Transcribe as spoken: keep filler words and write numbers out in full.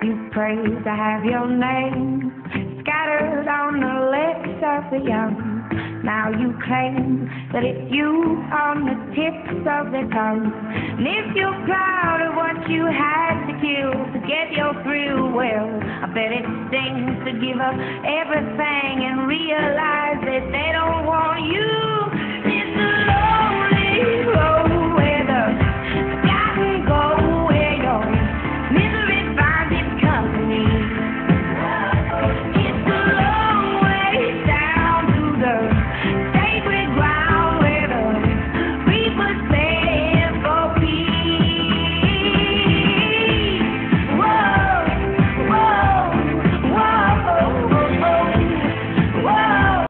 You pray to have your name scattered on the lips of the young. Now you claim that it's you on the tips of their tongues. And if you're proud of what you had to kill to get your thrill, well, I bet it stings to give up everything and realize